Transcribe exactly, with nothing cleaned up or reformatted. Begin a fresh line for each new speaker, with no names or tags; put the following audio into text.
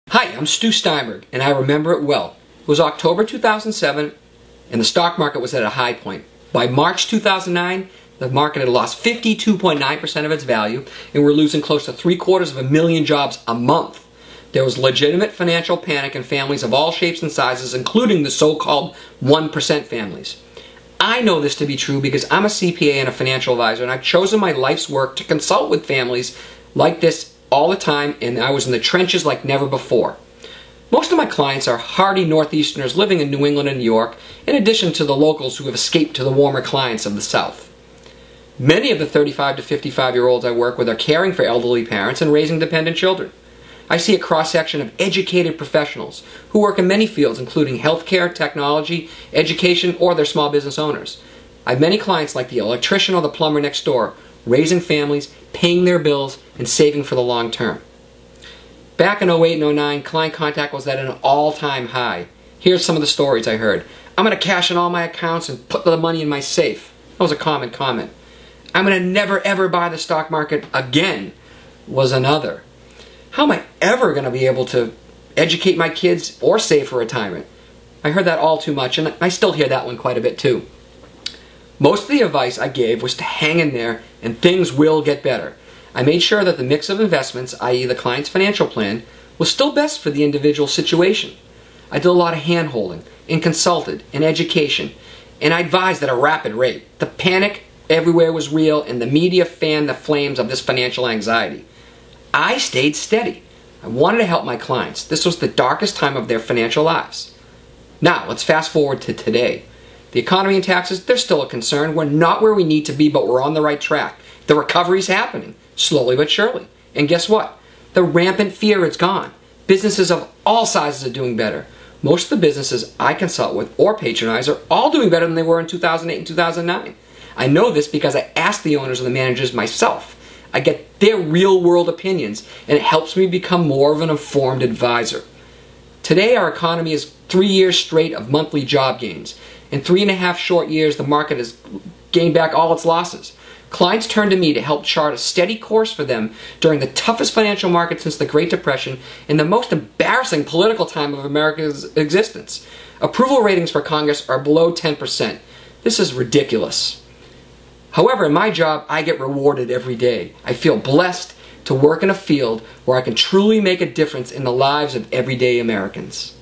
Hi, I'm Stu Steinberg, and I remember it well. It was October two thousand seven, and the stock market was at a high point. By March two thousand nine, the market had lost fifty-two point nine percent of its value, and we're losing close to three quarters of a million jobs a month. There was legitimate financial panic in families of all shapes and sizes, including the so-called one percent families. I know this to be true because I'm a C P A and a financial advisor, and I've chosen my life's work to consult with families like this all the time, and I was in the trenches like never before. Most of my clients are hardy Northeasterners living in New England and New York, in addition to the locals who have escaped to the warmer climates of the South. Many of the thirty-five to fifty-five year olds I work with are caring for elderly parents and raising dependent children. I see a cross-section of educated professionals who work in many fields, including healthcare, technology, education, or they're small business owners. I have many clients like the electrician or the plumber next door, raising families, paying their bills, and saving for the long term. Back in oh eight and oh nine, client contact was at an all-time high. Here's some of the stories I heard. I'm going to cash in all my accounts and put the money in my safe. That was a common comment. I'm going to never ever buy the stock market again was another. How am I ever going to be able to educate my kids or save for retirement? I heard that all too much, and I still hear that one quite a bit too. Most of the advice I gave was to hang in there and things will get better. I made sure that the mix of investments, that is the client's financial plan, was still best for the individual situation. I did a lot of hand-holding and consulted and education, and I advised at a rapid rate. The panic everywhere was real, and the media fanned the flames of this financial anxiety. I stayed steady. I wanted to help my clients. This was the darkest time of their financial lives. Now, let's fast forward to today. The economy and taxes, they're still a concern. We're not where we need to be, but we're on the right track. The recovery's happening, slowly but surely. And guess what? The rampant fear is gone. Businesses of all sizes are doing better. Most of the businesses I consult with or patronize are all doing better than they were in two thousand eight and two thousand nine. I know this because I asked the owners and the managers myself. I get their real-world opinions, and it helps me become more of an informed advisor. Today, our economy is three years straight of monthly job gains. In three and a half short years, the market has gained back all its losses. Clients turn to me to help chart a steady course for them during the toughest financial market since the Great Depression and the most embarrassing political time of America's existence. Approval ratings for Congress are below ten percent. This is ridiculous. However, in my job, I get rewarded every day. I feel blessed to work in a field where I can truly make a difference in the lives of everyday Americans.